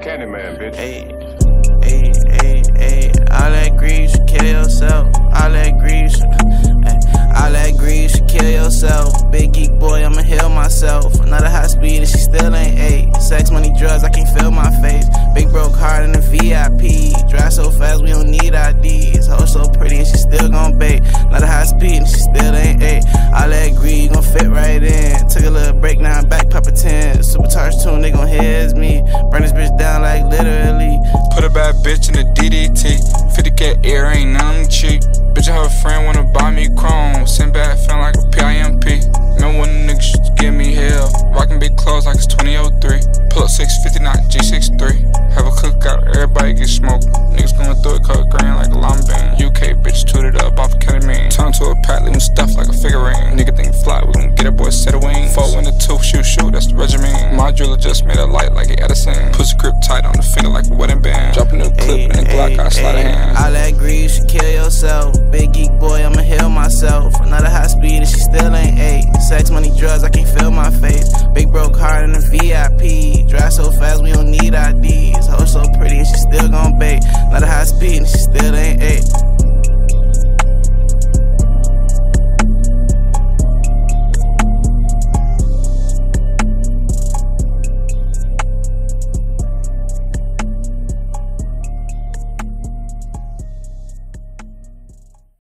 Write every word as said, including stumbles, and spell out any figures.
Candyman, bitch. Hey, hey, hey, hey, all that greed, you should kill yourself. All that greed, you should, ay, all that greed, you should kill yourself. Big geek boy, I'ma heal myself. Another high speed and she still ain't eight. Sex, money, drugs, I can't feel my face. Big broke heart in the V I P. Drive so fast, we don't need I Ds. Hoe so pretty and she still gon' bait. Another high speed and she still ain't eight. All that greed, you gon' fit right in. Took a little break, now I'm back, Pepper ten. Supercharged tune, they gon' hear it's me. Burn this bitch down like literally. Put a bad bitch in the D D T. fifty K air ain't nothing cheap. Bitch, I have a friend wanna buy me chrome. Send back feeling like a P I M P. Remember when the niggas used to give me hell. Rockin' big clothes like it's twenty oh three. Pull up six fifty, not G sixty-three. Have a cookout, everybody get smoked. Niggas going through it, color green like a lime bean. U K bitch tooted up off a ketamine. Turn to a pack, leave him stuffed like a figurine. Nigga think fly, we gon' get a boy set of wings. Four in the tooth, shoot, shoot, that's the regimen. My jeweler just made a light like a Edison. Pussy grip tight on the finger like a wedding band. Drop a new clip in the Glock, got a sleight of hand. All that greed, you should kill yourself. Big geek boy, I'ma heal myself. Another high speed and she still ain't eight. Sex, money, drugs, I can't feel my face. Big broke heart in the V I P. Drive so fast, we don't need I Ds. Hoe so pretty and she still gon' bait. Another high speed and she still ain't eight.